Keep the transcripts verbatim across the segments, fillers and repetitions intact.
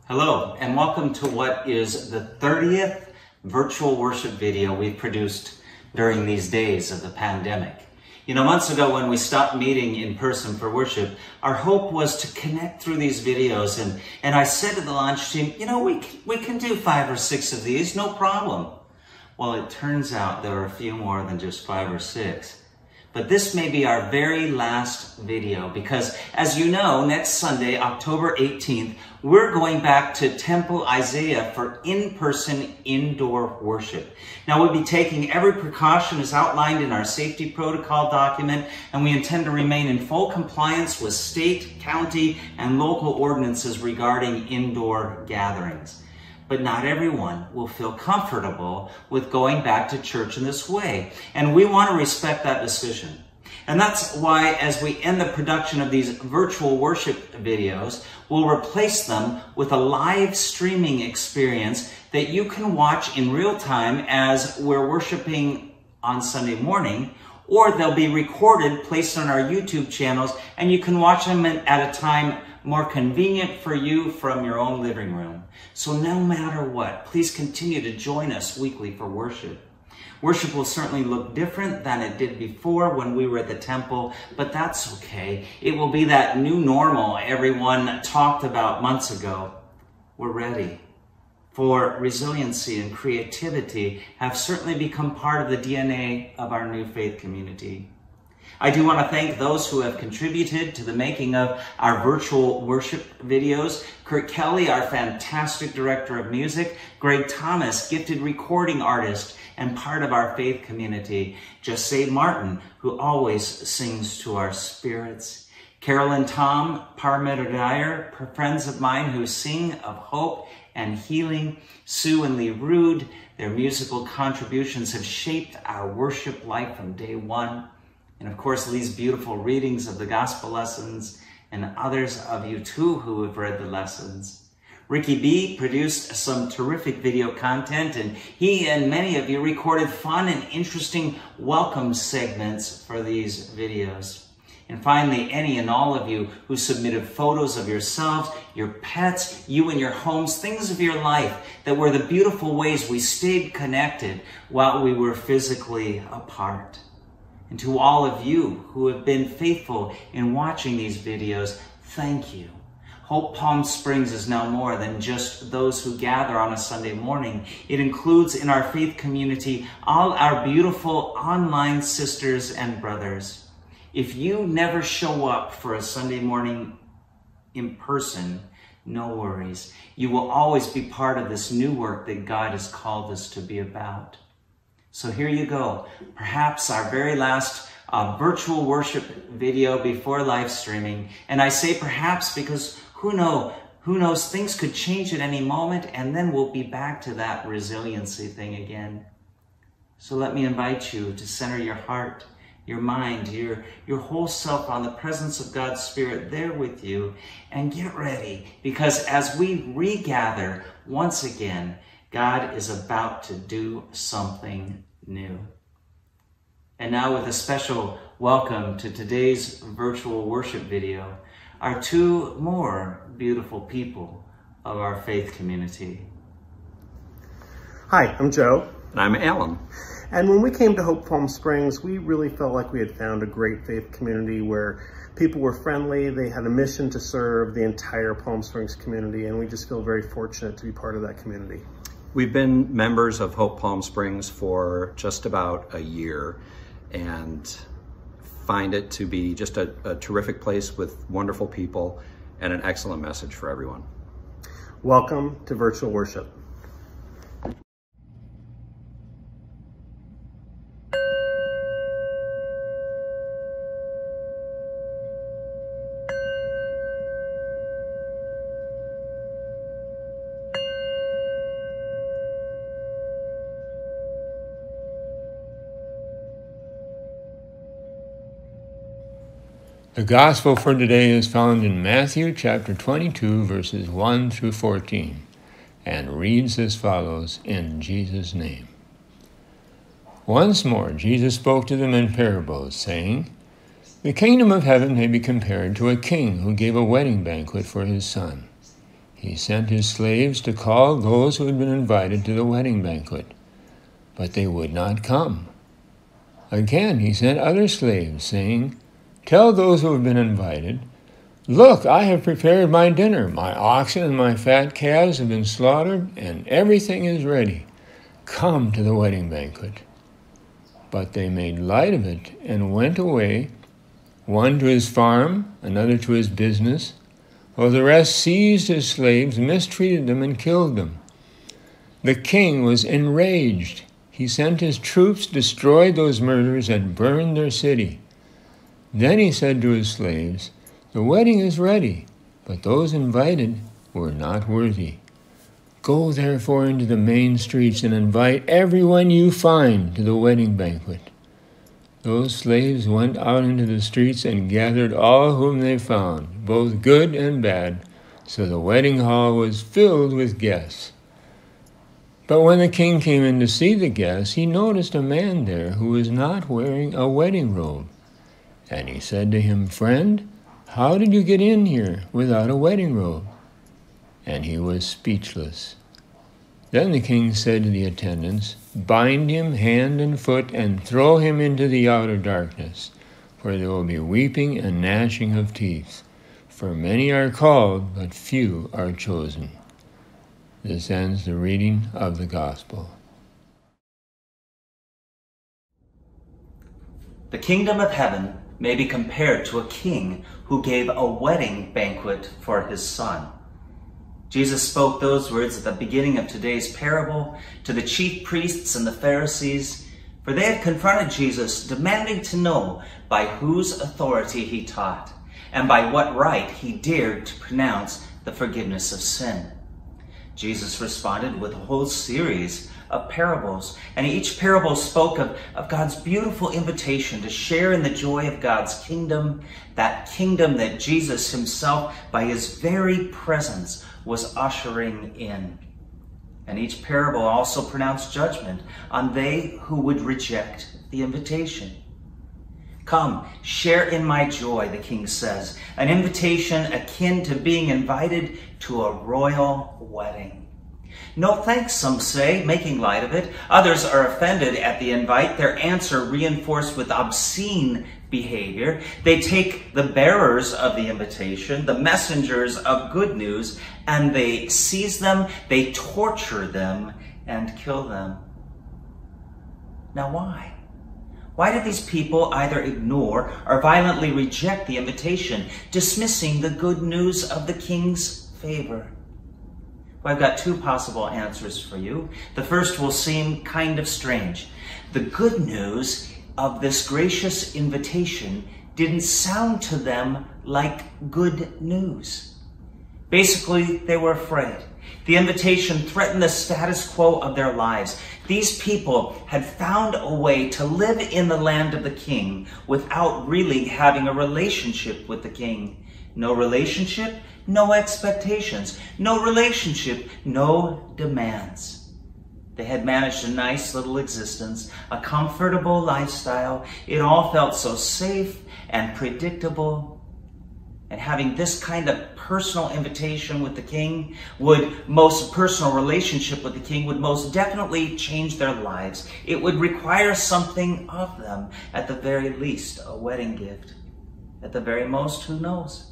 Hello, and welcome to what is the thirtieth virtual worship video we've produced during these days of the pandemic. You know, months ago when we stopped meeting in person for worship, our hope was to connect through these videos, and, and I said to the launch team, you know, we, we can do five or six of these, no problem. Well, it turns out there are a few more than just five or six. But this may be our very last video because, as you know, next Sunday, October eighteenth, we're going back to Temple Isaiah for in-person indoor worship. Now, we'll be taking every precaution as outlined in our safety protocol document, and we intend to remain in full compliance with state, county, and local ordinances regarding indoor gatherings. But not everyone will feel comfortable with going back to church in this way. And we want to respect that decision. And that's why, as we end the production of these virtual worship videos, we'll replace them with a live streaming experience that you can watch in real time as we're worshiping on Sunday morning, or they'll be recorded, placed on our YouTube channels, and you can watch them at a time more convenient for you from your own living room. So no matter what, please continue to join us weekly for worship. Worship will certainly look different than it did before when we were at the temple, but that's okay. It will be that new normal everyone talked about months ago. We're ready. For resiliency and creativity have certainly become part of the D N A of our new faith community. I do want to thank those who have contributed to the making of our virtual worship videos. Kelley, our fantastic director of music. Greg Thomas, gifted recording artist and part of our faith community. Jesse Martin, who always sings to our spirits. Carol and Tom Parmenter, friends of mine who sing of hope and healing. Sue and Lee Rude, their musical contributions have shaped our worship life from day one. And of course, Lee's beautiful readings of the gospel lessons, and others of you too who have read the lessons. Ricky B produced some terrific video content, and he and many of you recorded fun and interesting welcome segments for these videos. And finally, any and all of you who submitted photos of yourselves, your pets, you and your homes, things of your life that were the beautiful ways we stayed connected while we were physically apart. And to all of you who have been faithful in watching these videos, thank you. Hope Palm Springs is now more than just those who gather on a Sunday morning. It includes in our faith community all our beautiful online sisters and brothers. If you never show up for a Sunday morning in person, no worries. You will always be part of this new work that God has called us to be about. So here you go, perhaps our very last uh, virtual worship video before live streaming. And I say perhaps because who know, who knows, things could change at any moment, and then we'll be back to that resiliency thing again. So let me invite you to center your heart, your mind, your, your whole self on the presence of God's Spirit there with you, and get ready, because as we regather once again, God is about to do something new. And now, with a special welcome to today's virtual worship video, are two more beautiful people of our faith community. Hi, I'm Joe. And I'm Alan. And when we came to Hope Palm Springs, we really felt like we had found a great faith community where people were friendly, they had a mission to serve the entire Palm Springs community, and we just feel very fortunate to be part of that community. We've been members of Hope Palm Springs for just about a year and find it to be just a, a terrific place with wonderful people and an excellent message for everyone. Welcome to virtual worship. The gospel for today is found in Matthew chapter twenty-two, verses one through fourteen, and reads as follows in Jesus' name. Once more, Jesus spoke to them in parables, saying, The kingdom of heaven may be compared to a king who gave a wedding banquet for his son. He he sent his slaves to call those who had been invited to the wedding banquet, but they would not come. Again, he sent other slaves, saying, "Tell those who have been invited, 'Look, I have prepared my dinner. My oxen and my fat calves have been slaughtered, and everything is ready. Come to the wedding banquet.' But they made light of it and went away, one to his farm, another to his business, while the rest seized his slaves, mistreated them, and killed them. The king was enraged. He sent his troops, destroyed those murderers, and burned their city. Then he said to his slaves, 'The wedding is ready, but those invited were not worthy. Go therefore into the main streets and invite everyone you find to the wedding banquet.' Those slaves went out into the streets and gathered all whom they found, both good and bad, so the wedding hall was filled with guests. But when the king came in to see the guests, he noticed a man there who was not wearing a wedding robe. And he said to him, 'Friend, how did you get in here without a wedding robe?' And he was speechless. Then the king said to the attendants, 'Bind him hand and foot and throw him into the outer darkness, where there will be weeping and gnashing of teeth. For many are called, but few are chosen.'" This ends the reading of the Gospel. The kingdom of heaven may be compared to a king who gave a wedding banquet for his son. Jesus spoke those words at the beginning of today's parable to the chief priests and the Pharisees, for they had confronted Jesus, demanding to know by whose authority he taught, and by what right he dared to pronounce the forgiveness of sin. Jesus responded with a whole series of parables, and each parable spoke of, of God's beautiful invitation to share in the joy of God's kingdom, that kingdom that Jesus himself, by his very presence, was ushering in. And each parable also pronounced judgment on they who would reject the invitation. "Come, share in my joy," the king says, an invitation akin to being invited to a royal wedding. "No thanks," some say, making light of it. Others are offended at the invite, their answer reinforced with obscene behavior. They take the bearers of the invitation, the messengers of good news, and they seize them, they torture them, and kill them. Now why? Why did these people either ignore or violently reject the invitation, dismissing the good news of the king's favor? Well, I've got two possible answers for you. The first will seem kind of strange. The good news of this gracious invitation didn't sound to them like good news. Basically, they were afraid. The invitation threatened the status quo of their lives. These people had found a way to live in the land of the king without really having a relationship with the king. No relationship, no expectations. No relationship, no demands. They had managed a nice little existence, a comfortable lifestyle. It all felt so safe and predictable. And having this kind of personal invitation with the king would most personal relationship with the king would most definitely change their lives. It would require something of them, at the very least, a wedding gift. At the very most, who knows?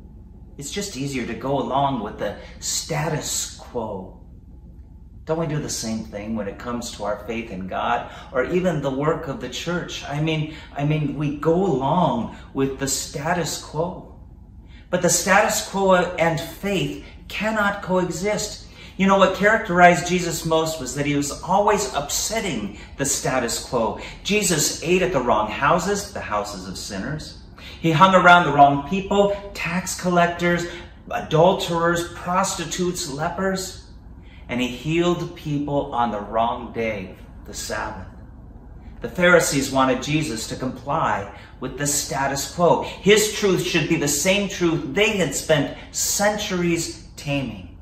It's just easier to go along with the status quo. Don't we do the same thing when it comes to our faith in God or even the work of the church? I mean, I mean, we go along with the status quo. But the status quo and faith cannot coexist. You know, what characterized Jesus most was that he was always upsetting the status quo. Jesus ate at the wrong houses, the houses of sinners. He hung around the wrong people, tax collectors, adulterers, prostitutes, lepers. And he healed people on the wrong day, the Sabbath. The Pharisees wanted Jesus to comply with the status quo. His truth should be the same truth they had spent centuries taming.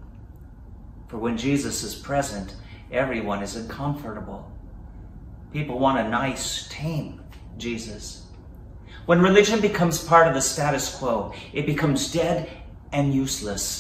For when Jesus is present, everyone is uncomfortable. People want a nice, tame Jesus. When religion becomes part of the status quo, it becomes dead and useless.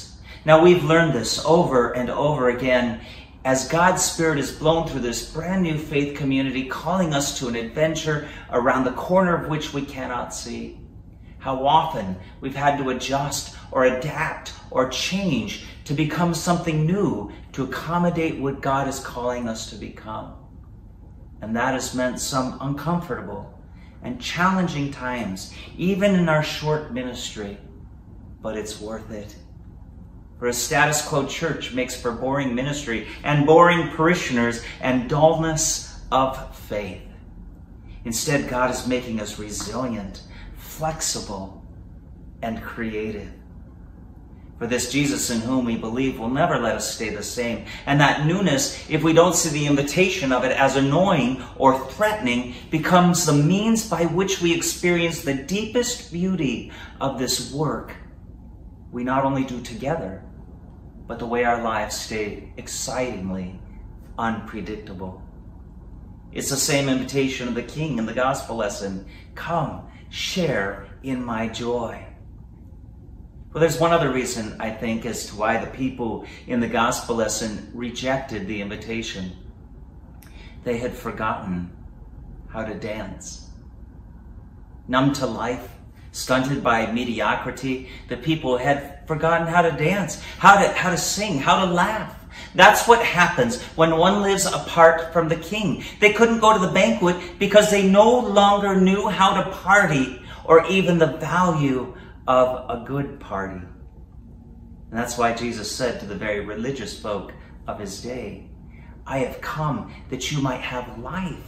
Now, we've learned this over and over again as God's Spirit is blown through this brand new faith community, calling us to an adventure around the corner of which we cannot see. How often we've had to adjust or adapt or change to become something new to accommodate what God is calling us to become. And that has meant some uncomfortable and challenging times, even in our short ministry, but it's worth it. For a status quo church makes for boring ministry and boring parishioners and dullness of faith. Instead, God is making us resilient, flexible, and creative. For this Jesus in whom we believe will never let us stay the same. And that newness, if we don't see the invitation of it as annoying or threatening, becomes the means by which we experience the deepest beauty of this work we not only do together, but the way our lives stay excitingly unpredictable. It's the same invitation of the King in the gospel lesson. Come, share in my joy. Well, there's one other reason, I think, as to why the people in the gospel lesson rejected the invitation. They had forgotten how to dance. Numb to life, stunted by mediocrity, the people had forgotten how to dance, how to, how to sing, how to laugh. That's what happens when one lives apart from the King. They couldn't go to the banquet because they no longer knew how to party or even the value of a good party. And that's why Jesus said to the very religious folk of his day, I have come that you might have life.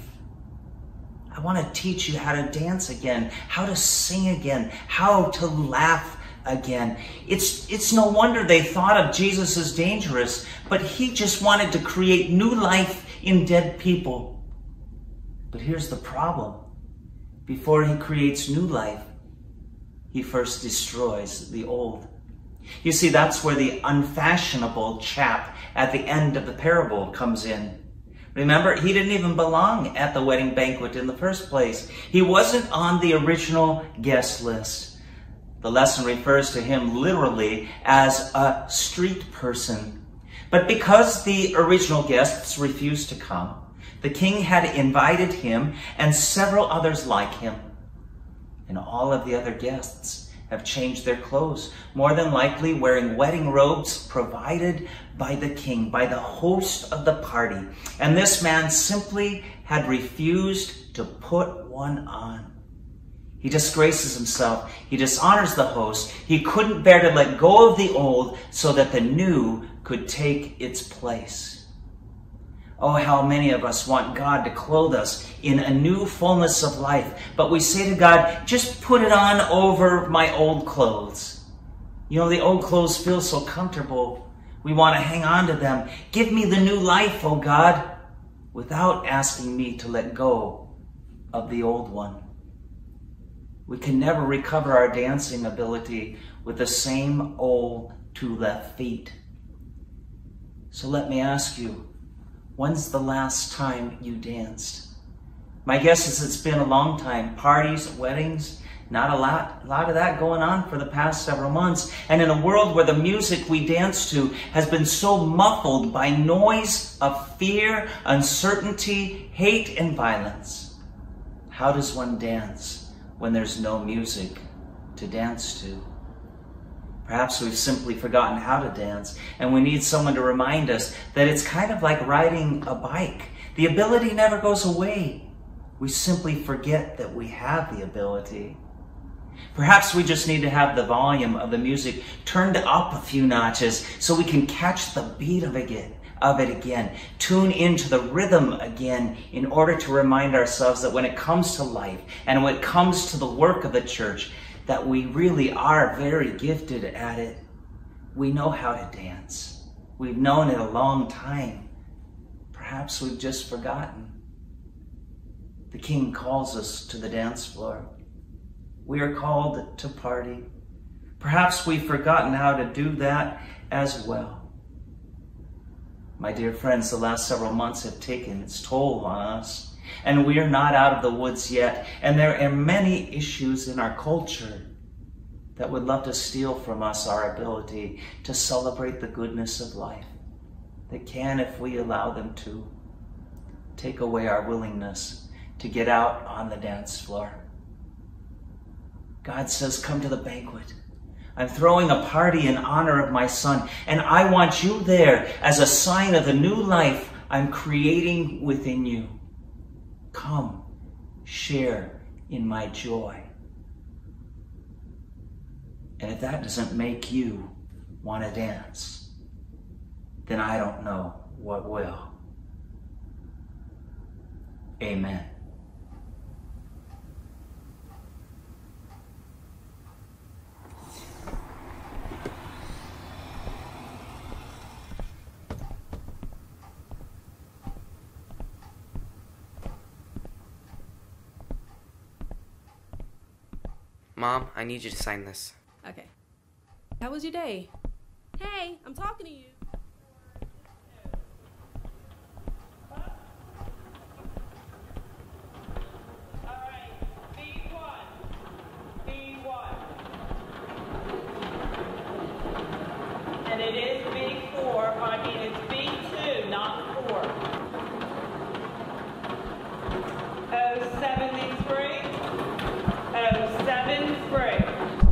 I want to teach you how to dance again, how to sing again, how to laugh again. It's, it's no wonder they thought of Jesus as dangerous, but he just wanted to create new life in dead people. But here's the problem. Before he creates new life, he first destroys the old. You see, that's where the unfashionable chap at the end of the parable comes in. Remember, he didn't even belong at the wedding banquet in the first place. He wasn't on the original guest list. The lesson refers to him literally as a street person. But because the original guests refused to come, the king had invited him and several others like him. And all of the other guests have changed their clothes, more than likely wearing wedding robes provided by the king, by the host of the party. And this man simply had refused to put one on. He disgraces himself. He dishonors the host. He couldn't bear to let go of the old so that the new could take its place. Oh, how many of us want God to clothe us in a new fullness of life. But we say to God, just put it on over my old clothes. You know, the old clothes feel so comfortable. We want to hang on to them. Give me the new life, oh God, without asking me to let go of the old one. We can never recover our dancing ability with the same old two left feet. So let me ask you, when's the last time you danced? My guess is it's been a long time. Parties, weddings, not a lot, a lot of that going on for the past several months. And in a world where the music we dance to has been so muffled by noise of fear, uncertainty, hate, and violence, how does one dance when there's no music to dance to? Perhaps we've simply forgotten how to dance, and we need someone to remind us that it's kind of like riding a bike. The ability never goes away. We simply forget that we have the ability. Perhaps we just need to have the volume of the music turned up a few notches so we can catch the beat of it, of it again, tune into the rhythm again in order to remind ourselves that when it comes to life and when it comes to the work of the church, that we really are very gifted at it. We know how to dance. We've known it a long time. Perhaps we've just forgotten. The King calls us to the dance floor. We are called to party. Perhaps we've forgotten how to do that as well. My dear friends, the last several months have taken its toll on us. And we are not out of the woods yet. And there are many issues in our culture that would love to steal from us our ability to celebrate the goodness of life, that can, if we allow them to, take away our willingness to get out on the dance floor. God says, come to the banquet. I'm throwing a party in honor of my Son, and I want you there as a sign of the new life I'm creating within you. Come, share in my joy. And if that doesn't make you want to dance, then I don't know what will. Amen. Mom, I need you to sign this. Okay. How was your day? Hey, I'm talking to you. And it is B four, I mean it's B two, not four. oh seventy-three, oh seventy-three.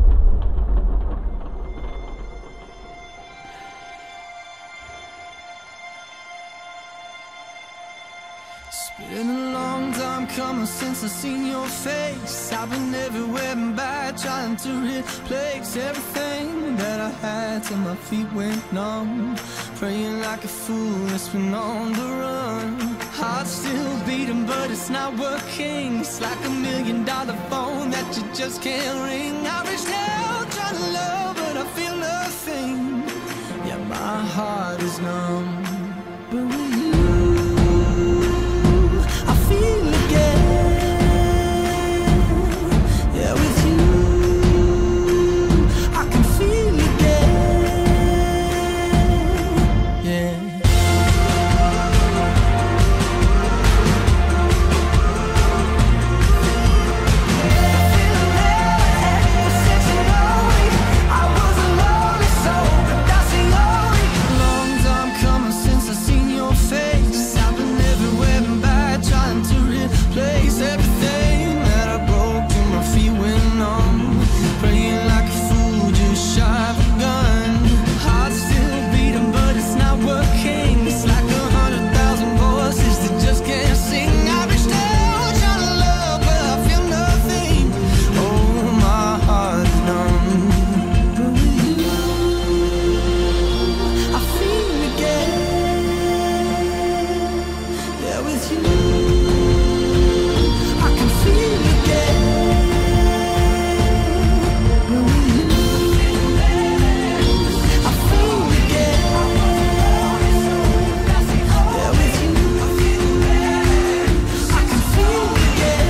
It's been a long time coming since I've seen your face. I've been everywhere and back, trying to replace everything that I had till my feet went numb. Praying like a fool, it's been on the run. Heart's still beating, but it's not working. It's like a million dollar phone that you just can't ring. I reached out trying to love, but I feel nothing. Yeah, my heart is numb. But with you, feel again. Yeah, with you I can feel again. Yeah. Long time coming since I've seen your face. I've been everywhere and back, trying to replace everything that I broke till my feet went numb. Praying like a fool, just shy of a gun. Heart's still beating, but it's not working. It's like a hundred thousand voices that just can't sing. I reached out trying to love, but I feel nothing. Oh, my heart is numb. But with you, I feel again. Yeah, with you I can feel again. But with you I feel again. Yeah, with you I can feel again.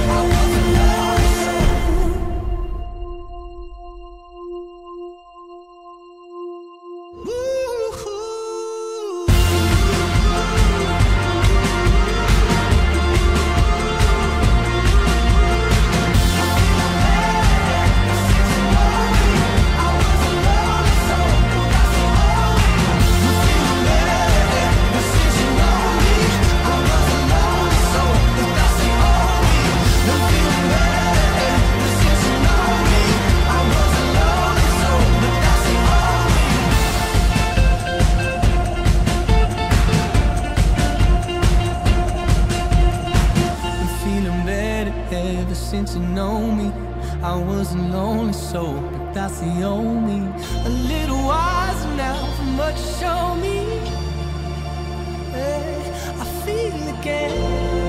Ever since you know me, I was a lonely soul, but that's the only. A little wiser now from what you show me. Hey, I feel again.